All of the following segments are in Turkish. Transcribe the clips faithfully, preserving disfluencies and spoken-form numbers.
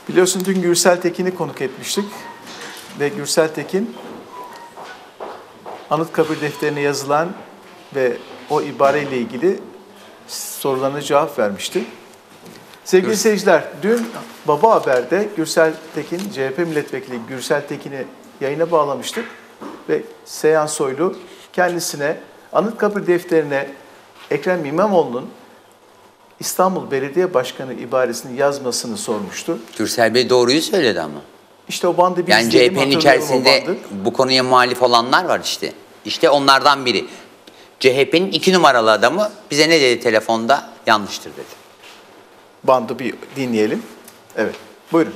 Biliyorsun dün Gürsel Tekin'i konuk etmiştik ve Gürsel Tekin Anıtkabir defterine yazılan ve o ibareyle ilgili sorularına cevap vermişti. Sevgili Gürsel. seyirciler, dün Baba Haber'de Gürsel Tekin, C H P milletvekili Gürsel Tekin'i yayına bağlamıştık ve Seyhan Soylu kendisine Anıtkabir defterine Ekrem İmamoğlu'nun İstanbul Belediye Başkanı ibaresini yazmasını sormuştu. Gürsel Bey doğruyu söyledi ama. İşte o bandı bir yani C H P'nin içerisinde bu konuya muhalif olanlar var işte. İşte onlardan biri. C H P'nin iki numaralı adamı bize ne dedi telefonda? Yanlıştır dedi. Bandı bir dinleyelim. Evet, buyurun.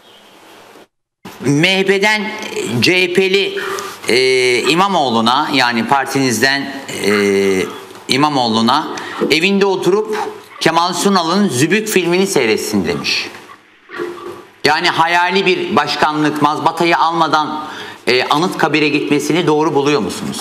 M H P'den C H P'li e, İmamoğlu'na, yani partinizden e, İmamoğlu'na evinde oturup Kemal Sunal'ın Zübük filmini seyretsin demiş. Yani hayali bir başkanlık, mazbatayı almadan e, Anıtkabir'e gitmesini doğru buluyor musunuz?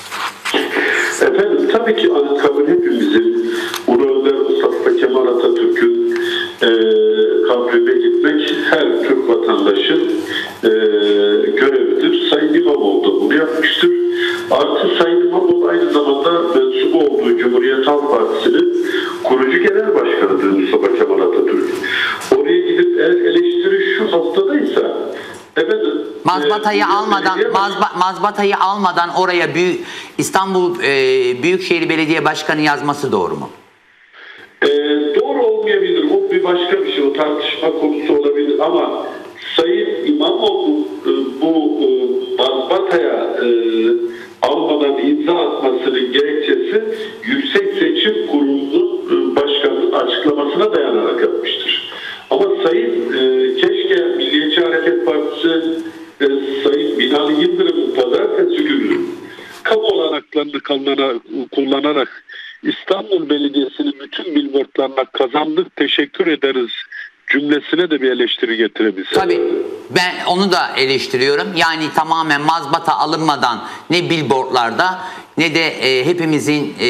Efendim, tabii ki Anıtkabir hepimizin, Ulu Önder Mustafa Kemal Atatürk'ün e, kabrine gitmek her Türk vatandaşın e, görevidir. Sayın İmamoğlu da bunu yapmıştır. Artı Sayın İmamoğlu aynı zamanda mensup olduğu Cumhuriyet Halk Partisi'nin kurucu genel başkanıdır Mustafa Kemal Atatürk. Oraya gidip eğer eleştiri şu noktadaysa, efendim, mazbatayı e, almadan mazba, mazbatayı almadan oraya büyük, İstanbul e, Büyükşehir Belediye Başkanı yazması doğru mu? E, doğru olmayabilir. O bir başka bir şey. O tartışma konusu olabilir ama Sayın İmamoğlu e, bu e, mazbataya e, almadan imza atmasının gerekçesi Yüksek Seçim Kurulu'nun e, başkanının açıklamasına dayanarak yapmıştır. Ama Sayın e, keşke Milliyetçi Hareket Partisi e, Sayın Binali Yıldırım'ın pazartesi günü kamu olanaklarını kullanarak, kullanarak İstanbul Belediyesi'nin bütün billboardlarına kazandık, teşekkür ederiz cümlesine de bir eleştiri getirebiliriz. Tabii ben onu da eleştiriyorum. Yani tamamen mazbata alınmadan ne billboardlarda ne de e, hepimizin e,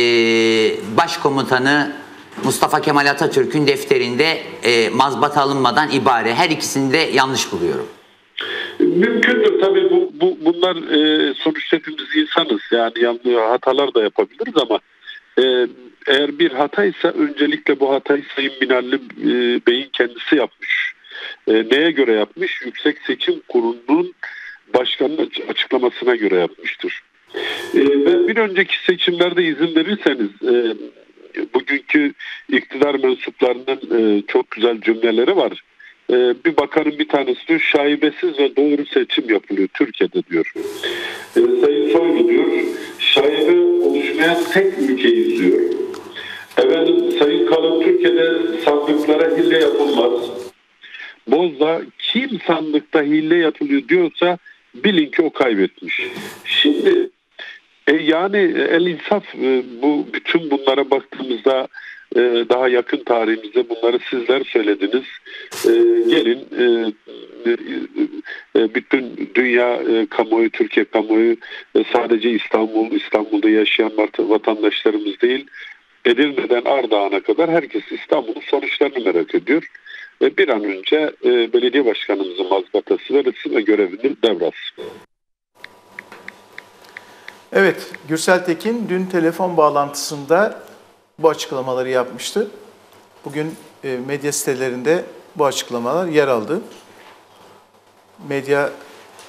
başkomutanı Mustafa Kemal Atatürk'ün defterinde e, mazbata alınmadan ibare. Her ikisini de yanlış buluyorum. Mümkündür tabii, bu, bu bunlar e, sonuçta hepimiz insanız. Yani yanlış hatalar da yapabiliriz ama e, eğer bir hataysa öncelikle bu hatayı Sayın Binali e, Bey'in kendisi yapmış. E, neye göre yapmış? Yüksek Seçim Kurulu'nun başkanının açıklamasına göre yapmıştır. E, ve bir önceki seçimlerde izin verirseniz e, bugünkü iktidar mensuplarının e, çok güzel cümleleri var. E, bir bakanın bir tanesi diyor, şaibesiz ve doğru seçim yapılıyor Türkiye'de diyor. E, Sayın Soylu diyor, şaibe oluşmayan tek ülkeyiz diyor. Efendim, Sayın Kalın, Türkiye'de sandıklara hile yapılmaz. Bozda kim sandıkta hile yapılıyor diyorsa bilin ki o kaybetmiş. Şimdi e, yani el insaf, e, bu bütün bunlara baktığımızda e, daha yakın tarihimizde bunları sizler söylediniz. E, gelin e, e, bütün dünya e, kamuoyu, Türkiye kamuoyu e, sadece İstanbul, İstanbul'da yaşayan vatandaşlarımız değil, Edirne'den Ardahan'a kadar herkes İstanbul'un sonuçlarını merak ediyor. Ve bir an önce e, belediye başkanımızın mazbatası verilsin ve görevini devralsın. Evet, Gürsel Tekin dün telefon bağlantısında bu açıklamaları yapmıştı. Bugün e, medya sitelerinde bu açıklamalar yer aldı. Medya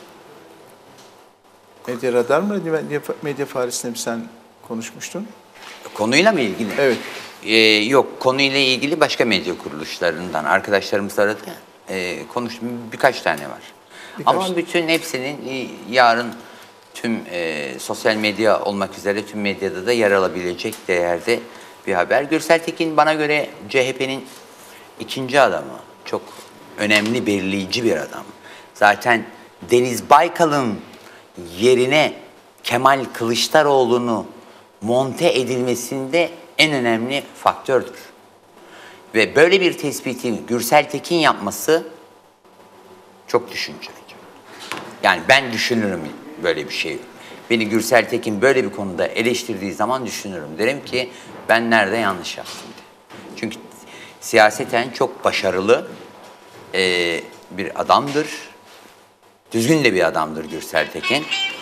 Medya Radar mı? Medya, medya Faresi'nde mi sen konuşmuştun? Konuyla mı ilgili? Evet. Ee, yok, konuyla ilgili başka medya kuruluşlarından arkadaşlarımız aradı. Ee, konuştum, birkaç tane var. Birkaç. Ama bütün hepsinin yarın tüm e, sosyal medya olmak üzere tüm medyada da yer alabilecek değerde bir haber. Gürsel Tekin bana göre C H P'nin ikinci adamı. Çok önemli, belirleyici bir adam. Zaten Deniz Baykal'ın yerine Kemal Kılıçdaroğlu'nu monte edilmesinde en önemli faktördür. Ve böyle bir tespiti Gürsel Tekin yapması çok düşünceli. Yani ben düşünürüm böyle bir şey. Beni Gürsel Tekin böyle bir konuda eleştirdiği zaman düşünürüm. Derim ki ben nerede yanlış yaptım diye. Çünkü siyaseten çok başarılı, e, bir adamdır. Düzgün de bir adamdır Gürsel Tekin.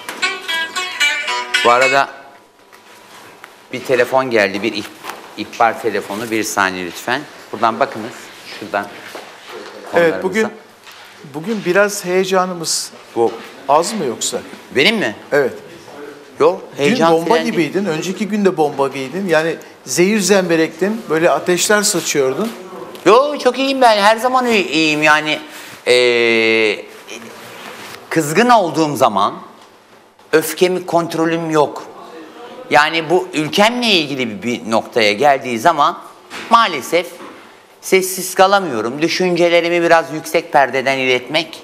Bu arada bir telefon geldi, bir ih- ihbar telefonu. Bir saniye lütfen. Buradan bakınız. Şuradan Evet, bugün konularımıza. bugün biraz heyecanımız Bu az mı yoksa? benim mi? Evet. Yok. Dün Heyecan bomba falan değil. gibiydin, önceki gün de bomba giydin. Yani zehir zemberektin, böyle ateşler saçıyordun. Yo, çok iyiyim ben. Her zaman iyi- iyiyim yani. Ee, kızgın olduğum zaman öfkemi kontrolüm yok. Yani bu ülkemle ilgili bir noktaya geldiği zaman maalesef sessiz kalamıyorum. Düşüncelerimi biraz yüksek perdeden iletmek.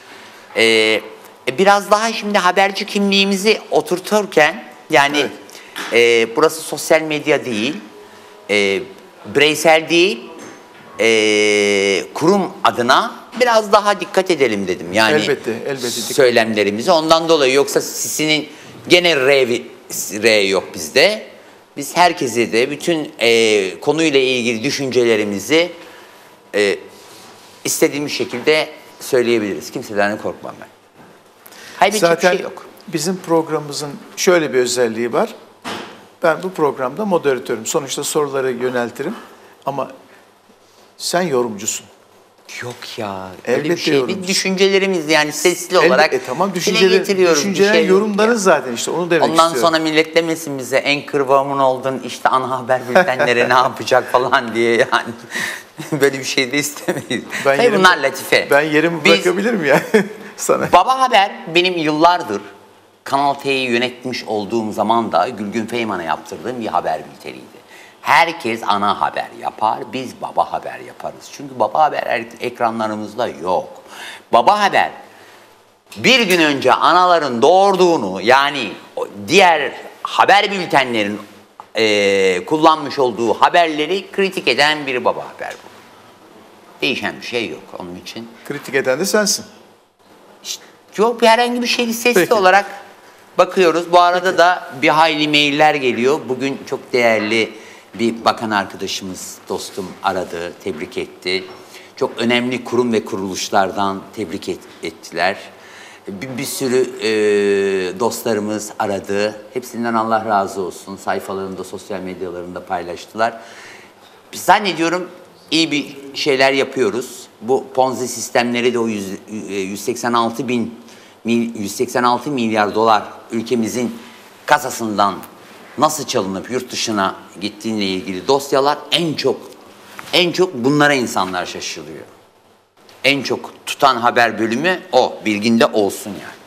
Ee, biraz daha şimdi haberci kimliğimizi oturturken yani Evet. e, burası sosyal medya değil, e, bireysel değil, e, kurum adına biraz daha dikkat edelim dedim. Yani Elbette, elbette dikkat. söylemlerimizi ondan dolayı, yoksa sisinin gene R, R yok bizde. Biz herkese de bütün e, konuyla ilgili düşüncelerimizi e, istediğimiz şekilde söyleyebiliriz. Kimseden korkmam ben. Kaybedecek bir Zaten şey yok. bizim programımızın şöyle bir özelliği var. Ben bu programda moderatörüm. Sonuçta soruları yöneltirim. Ama sen yorumcusun. Yok ya. Öyle Elbette bir şey değil. yorumcusun. Düşüncelerimiz yani sesli Elbette, olarak e, tamam, dile düşünceler, getiriyoruz. Bir düşünceler şey yok yorumların ya. zaten işte onu demek Ondan istiyorum. sonra millet demesin bize en kıvamın oldun işte ana haber bültenleri ne yapacak falan diye yani. Böyle bir şey de istemeyiz. Ben Tabii yerimi- bunlar latife. Ben yerimi Biz- bırakabilir miyim yani sana? Baba Haber benim yıllardır Kanal T'yi yönetmiş olduğum zaman da Gülgün Feyman'a yaptırdığım bir haber bülteniydi. Herkes ana haber yapar, biz baba haber yaparız. Çünkü baba haber er- ekranlarımızda yok. Baba haber bir gün önce anaların doğurduğunu, yani o diğer haber bültenlerin eee, kullanmış olduğu haberleri kritik eden bir baba haber bu. Değişen bir şey yok onun için. Kritik eden de sensin. Yok, bir herhangi bir şeyi sesli Peki. olarak bakıyoruz. Bu arada da bir hayli mailler geliyor. Bugün çok değerli bir bakan arkadaşımız, dostum aradı, tebrik etti. Çok önemli kurum ve kuruluşlardan tebrik et- ettiler. Bir, bir sürü e, dostlarımız aradı. Hepsinden Allah razı olsun. Sayfalarında, sosyal medyalarında paylaştılar. Zannediyorum iyi bir şeyler yapıyoruz. Bu Ponzi sistemleri de o yüz, yüz seksen altı bin yüz seksen altı milyar dolar ülkemizin kasasından nasıl çalınıp yurt dışına gittiğiyle ilgili dosyalar en çok en çok bunlara insanlar şaşırıyor. En çok tutan haber bölümü o, bilginde olsun yani.